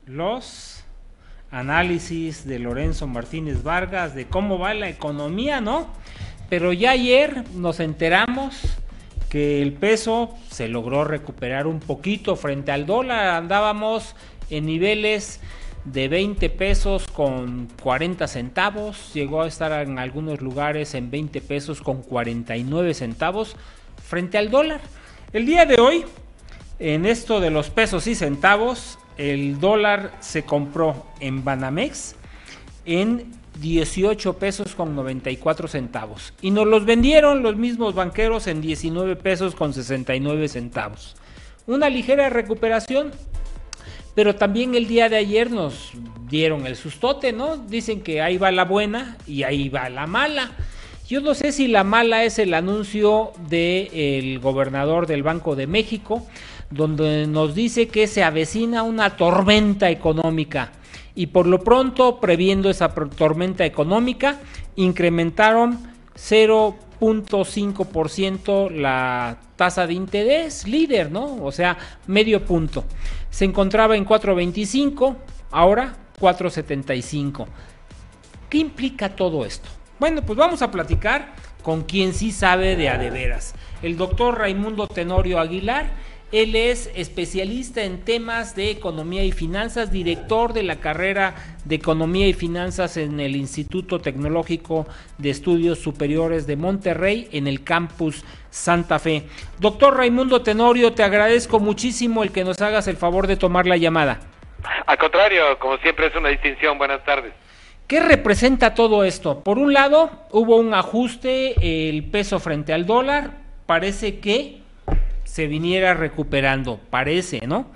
los análisis de Lorenzo Martínez Vargas de cómo va la economía, ¿no? Pero ya ayer nos enteramos que el peso se logró recuperar un poquito frente al dólar. Andábamos en niveles de 20 pesos con 40 centavos, llegó a estar en algunos lugares en 20 pesos con 49 centavos frente al dólar. El día de hoy, en esto de los pesos y centavos, el dólar se compró en Banamex en 18 pesos con 94 centavos y nos los vendieron los mismos banqueros en 19 pesos con 69 centavos. Una ligera recuperación, pero también el día de ayer nos dieron el sustote, ¿no? Dicen que ahí va la buena y ahí va la mala. Yo no sé si la mala es el anuncio del gobernador del Banco de México, donde nos dice que se avecina una tormenta económica. Y por lo pronto, previendo esa tormenta económica, incrementaron 0.5% la tasa de interés líder, ¿no? O sea, medio punto. Se encontraba en 4.25, ahora 4.75. ¿Qué implica todo esto? Bueno, pues vamos a platicar con quien sí sabe de a de veras. El doctor Raimundo Tenorio Aguilar. Él es especialista en temas de economía y finanzas, director de la carrera de economía y finanzas en el Instituto Tecnológico de Estudios Superiores de Monterrey, en el campus Santa Fe. Doctor Raimundo Tenorio, te agradezco muchísimo el que nos hagas el favor de tomar la llamada. Al contrario, como siempre es una distinción. Buenas tardes. ¿Qué representa todo esto? Por un lado, hubo un ajuste, el peso frente al dólar, parece que se viniera recuperando, parece, ¿no?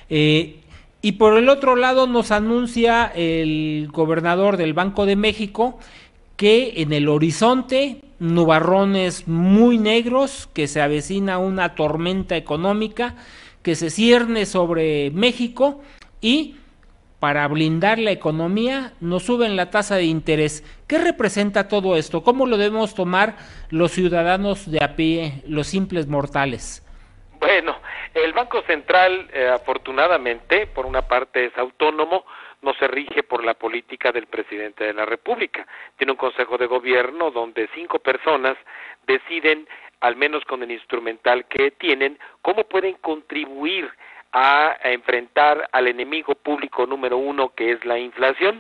Y por el otro lado nos anuncia el gobernador del Banco de México que en el horizonte nubarrones muy negros, que se avecina una tormenta económica que se cierne sobre México y para blindar la economía nos suben la tasa de interés. ¿Qué representa todo esto? ¿Cómo lo debemos tomar los ciudadanos de a pie, los simples mortales? Bueno, el Banco Central, afortunadamente, por una parte es autónomo, no se rige por la política del presidente de la República. Tiene un consejo de gobierno donde 5 personas deciden, al menos con el instrumental que tienen, cómo pueden contribuir a enfrentar al enemigo público número 1, que es la inflación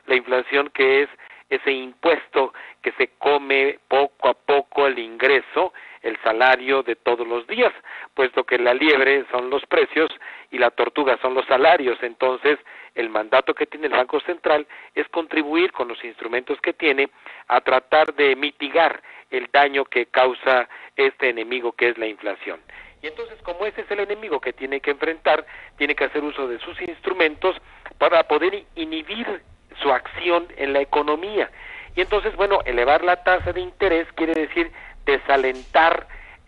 que es ese impuesto que se come poco a poco el ingreso, el salario de todos los días, puesto que la liebre son los precios y la tortuga son los salarios. Entonces, el mandato que tiene el Banco Central es contribuir con los instrumentos que tiene a tratar de mitigar el daño que causa este enemigo que es la inflación. Y entonces, como ese es el enemigo que tiene que enfrentar, tiene que hacer uso de sus instrumentos para poder inhibir su acción en la economía. Y entonces, bueno, elevar la tasa de interés quiere decir desalentar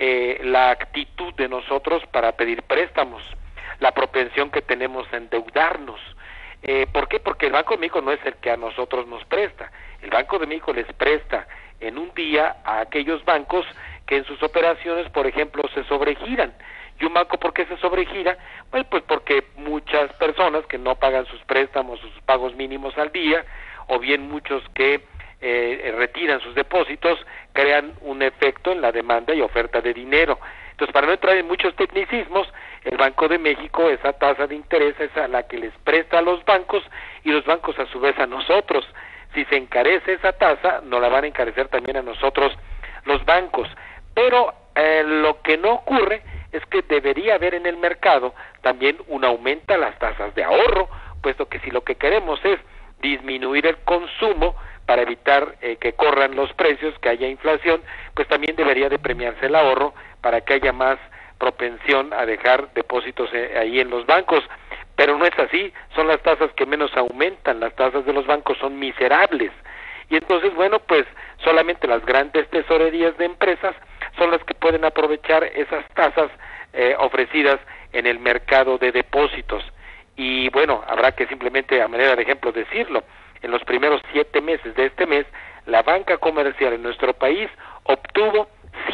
la actitud de nosotros para pedir préstamos, la propensión que tenemos a endeudarnos. ¿Por qué? Porque el Banco de México no es el que a nosotros nos presta. El Banco de México les presta en un día a aquellos bancos que en sus operaciones, por ejemplo, se sobregiran. ¿Y un banco por qué se sobregira? Bueno, pues porque muchas personas que no pagan sus préstamos, sus pagos mínimos al día, o bien muchos que retiran sus depósitos, crean un efecto en la demanda y oferta de dinero. Entonces, para no entrar en muchos tecnicismos, el Banco de México, esa tasa de interés es a la que les presta a los bancos y los bancos a su vez a nosotros. Si se encarece esa tasa, nos la van a encarecer también a nosotros los bancos. Pero lo que no ocurre es que debería haber en el mercado también un aumento a las tasas de ahorro, puesto que si lo que queremos es disminuir el consumo para evitar que corran los precios, que haya inflación, pues también debería de premiarse el ahorro para que haya más propensión a dejar depósitos ahí en los bancos. Pero no es así, son las tasas que menos aumentan, las tasas de los bancos son miserables. Y entonces, bueno, pues solamente las grandes tesorerías de empresas son las que pueden aprovechar esas tasas ofrecidas en el mercado de depósitos. Y bueno, habrá que simplemente a manera de ejemplo decirlo, en los primeros 7 meses de este mes, la banca comercial en nuestro país obtuvo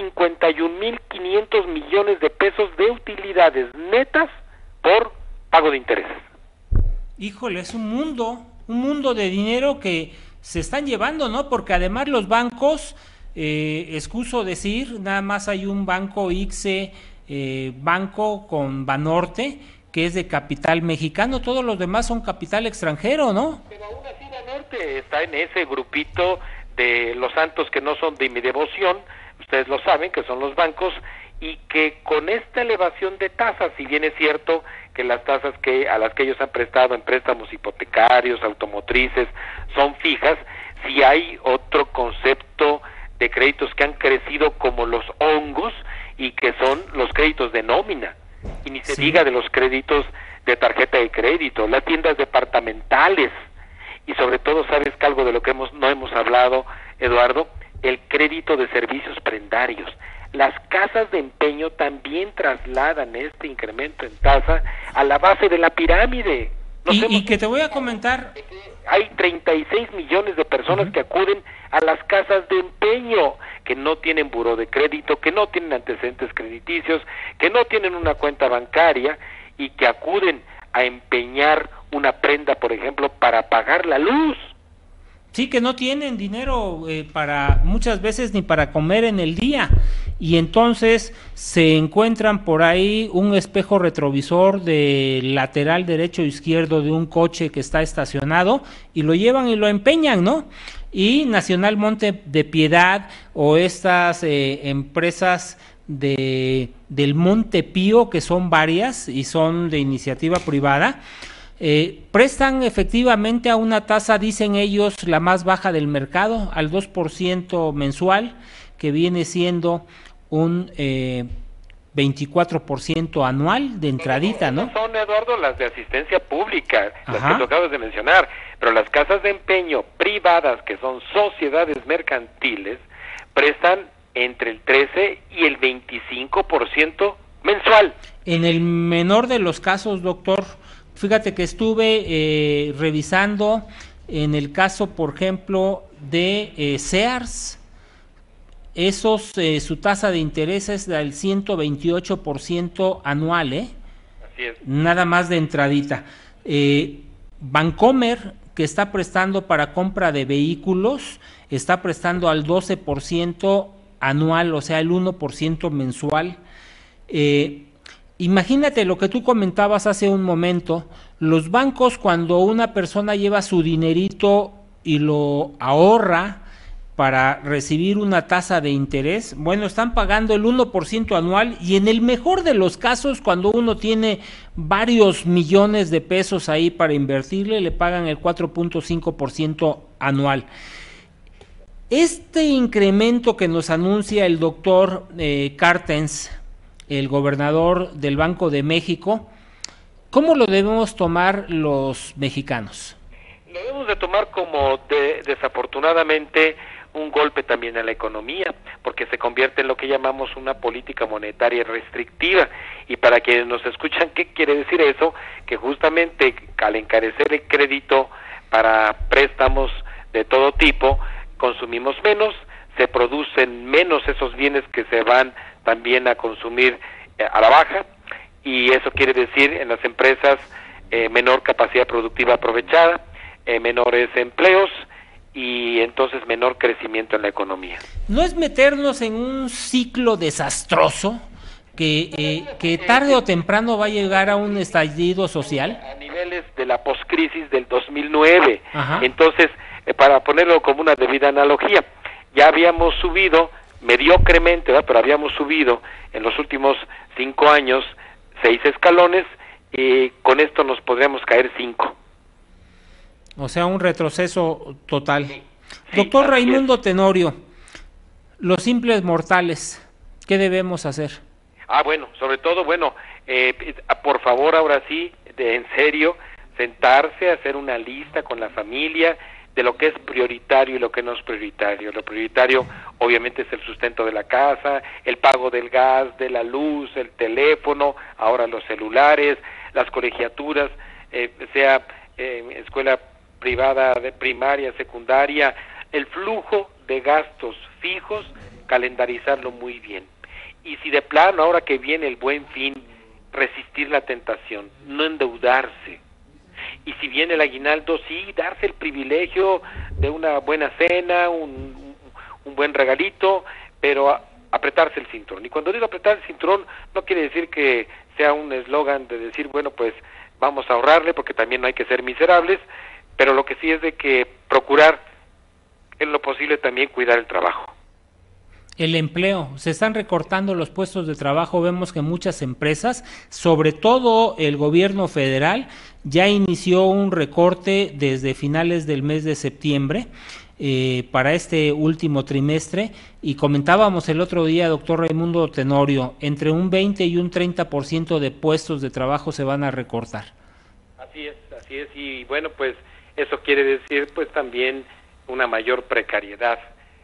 51.500 millones de pesos de utilidades netas por pago de intereses. Híjole, es un mundo de dinero que se están llevando, ¿no? Porque además los bancos, excuso decir, nada más hay un banco ICSE, banco con Banorte, que es de capital mexicano, todos los demás son capital extranjero, ¿no? Pero aún así Banorte está en ese grupito de los santos que no son de mi devoción, ustedes lo saben, que son los bancos, y que con esta elevación de tasas, si bien es cierto que las tasas a las que ellos han prestado en préstamos hipotecarios, automotrices, son fijas, si hay otro concepto de créditos que han crecido como los hongos y que son los créditos de nómina, y ni se diga de los créditos de tarjeta de crédito, las tiendas departamentales, y sobre todo, ¿sabes que algo de lo que no hemos hablado, Eduardo? El crédito de servicios prendarios. Las casas de empeño también trasladan este incremento en tasa a la base de la pirámide. Y que te voy a comentar... Hay 36 millones de personas que acuden a las casas de empeño, que no tienen buró de crédito, que no tienen antecedentes crediticios, que no tienen una cuenta bancaria y que acuden a empeñar una prenda, por ejemplo, para pagar la luz. Sí, que no tienen dinero para muchas veces ni para comer en el día, y entonces se encuentran por ahí un espejo retrovisor de lateral derecho o izquierdo de un coche que está estacionado y lo llevan y lo empeñan, ¿no? Y Nacional Monte de Piedad o estas empresas del Monte Pío, que son varias y son de iniciativa privada, prestan efectivamente a una tasa, dicen ellos, la más baja del mercado, al 2% mensual, que viene siendo un 24% anual de entradita, ¿no? Son, Eduardo, las de asistencia pública, las que tú acabas de mencionar, pero las casas de empeño privadas, que son sociedades mercantiles, prestan entre el 13 y el 25% mensual. En el menor de los casos, doctor, fíjate que estuve revisando en el caso, por ejemplo, de Sears, su tasa de interés es del 128% anual, Así es. Nada más de entradita. Bancomer, que está prestando para compra de vehículos, está prestando al 12% anual, o sea, el 1% mensual. Imagínate lo que tú comentabas hace un momento, los bancos, cuando una persona lleva su dinerito y lo ahorra para recibir una tasa de interés, bueno, están pagando el 1% anual, y en el mejor de los casos, cuando uno tiene varios millones de pesos ahí para invertirle, le pagan el 4.5% anual. Este incremento que nos anuncia el doctor Carstens, el gobernador del Banco de México, ¿cómo lo debemos tomar los mexicanos? Lo debemos de tomar como desafortunadamente un golpe también a la economía, porque se convierte en lo que llamamos una política monetaria restrictiva. Y para quienes nos escuchan, ¿qué quiere decir eso? Que justamente al encarecer el crédito para préstamos de todo tipo, consumimos menos, se producen menos esos bienes que se van también a consumir a la baja, y eso quiere decir en las empresas menor capacidad productiva aprovechada, menores empleos, y entonces menor crecimiento en la economía. ¿No es meternos en un ciclo desastroso que tarde o temprano va a llegar a un estallido social? A niveles de la poscrisis del 2009. Ajá. Entonces, para ponerlo como una debida analogía, ya habíamos subido mediocremente, ¿verdad? Pero habíamos subido en los últimos 5 años 6 escalones, y con esto nos podríamos caer 5. O sea, un retroceso total. Sí, Doctor Raimundo Tenorio, los simples mortales, ¿qué debemos hacer? Bueno, sobre todo, por favor, ahora sí, en serio, sentarse, hacer una lista con la familia de lo que es prioritario y lo que no es prioritario. Lo prioritario, obviamente, es el sustento de la casa, el pago del gas, de la luz, el teléfono, ahora los celulares, las colegiaturas, sea escuela privada, de primaria, secundaria, el flujo de gastos fijos, calendarizarlo muy bien. Y si de plano, ahora que viene el Buen Fin, resistir la tentación, no endeudarse. y si viene el aguinaldo, sí, darse el privilegio de una buena cena, un buen regalito, pero apretarse el cinturón. Y cuando digo apretar el cinturón, no quiere decir que sea un eslogan de decir, bueno, pues vamos a ahorrarle, porque también no hay que ser miserables, pero lo que sí es de que procurar en lo posible también cuidar el trabajo. El empleo, se están recortando los puestos de trabajo, vemos que muchas empresas, sobre todo el gobierno federal, ya inició un recorte desde finales del mes de septiembre para este último trimestre, y comentábamos el otro día, doctor Raimundo Tenorio, entre un 20 y un 30% de puestos de trabajo se van a recortar. Así es, y bueno, pues eso quiere decir pues también una mayor precariedad,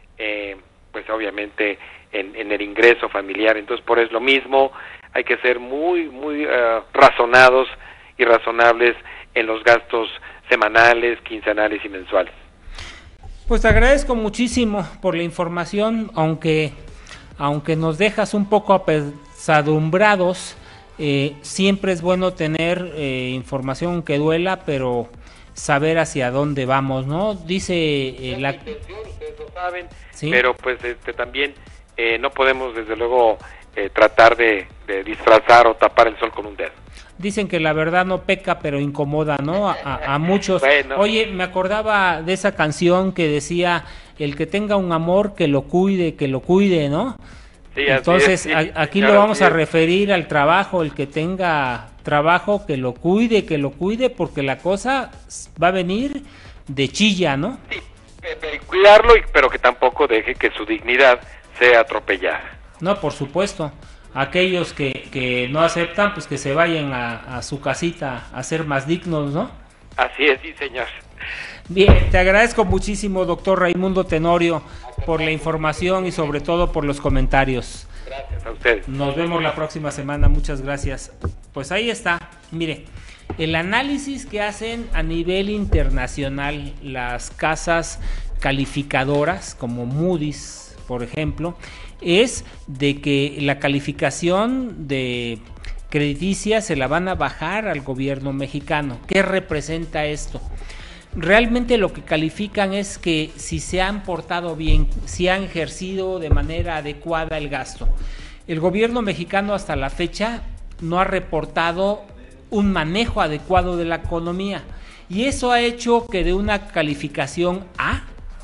pues obviamente en el ingreso familiar. Entonces, por eso lo mismo, hay que ser muy razonados y razonables en los gastos semanales, quincenales y mensuales. Pues te agradezco muchísimo por la información, aunque nos dejas un poco apesadumbrados, siempre es bueno tener información que duela, pero saber hacia dónde vamos, ¿no? Dice la intención, ustedes lo saben, ¿sí? Pero pues también no podemos desde luego tratar de disfrazar o tapar el sol con un dedo. Dicen que la verdad no peca, pero incomoda, ¿no? A muchos. Bueno. Oye, me acordaba de esa canción que decía, el que tenga un amor, que lo cuide, ¿no? Sí, entonces, sí, aquí claro, lo vamos a referir al trabajo, el que tenga trabajo, que lo cuide, porque la cosa va a venir de chilla, ¿no? Sí, cuidarlo, pero que tampoco deje que su dignidad sea atropellada. No, por supuesto. Aquellos que no aceptan, pues que se vayan a su casita a ser más dignos, ¿no? Así es, sí, señor. Bien, te agradezco muchísimo, doctor Raimundo Tenorio, por la información y sobre todo por los comentarios. Gracias a ustedes. Nos vemos la próxima semana, muchas gracias. Pues ahí está, mire, el análisis que hacen a nivel internacional las casas calificadoras como Moody's, por ejemplo, es de que la calificación de crediticia se la van a bajar al gobierno mexicano. ¿Qué representa esto? Realmente lo que califican es que si se han portado bien, si han ejercido de manera adecuada el gasto. El gobierno mexicano hasta la fecha no ha reportado un manejo adecuado de la economía, y eso ha hecho que de una calificación A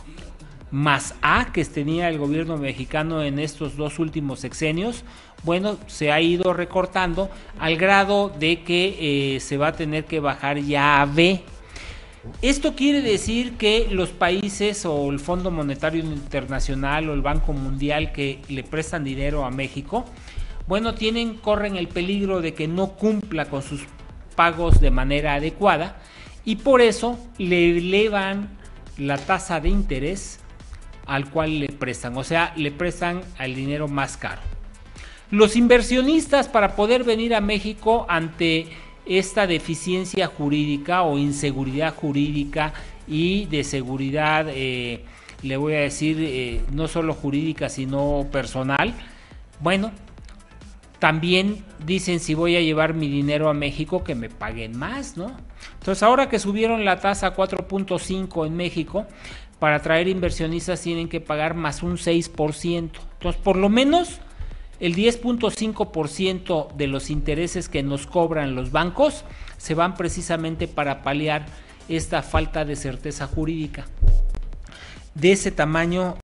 más A que tenía el gobierno mexicano en estos dos últimos sexenios, bueno, se ha ido recortando al grado de que se va a tener que bajar ya a B. Esto quiere decir que los países o el Fondo Monetario Internacional o el Banco Mundial que le prestan dinero a México, bueno, corren el peligro de que no cumpla con sus pagos de manera adecuada, y por eso le elevan la tasa de interés al cual le prestan, o sea, le prestan el dinero más caro. Los inversionistas, para poder venir a México ante esta deficiencia jurídica o inseguridad jurídica y de seguridad, le voy a decir, no solo jurídica sino personal, bueno, también dicen, si voy a llevar mi dinero a México, que me paguen más, ¿no? Entonces, ahora que subieron la tasa a 4.5 en México, para atraer inversionistas tienen que pagar más un 6%. Entonces, por lo menos el 10.5% de los intereses que nos cobran los bancos se van precisamente para paliar esta falta de certeza jurídica. De ese tamaño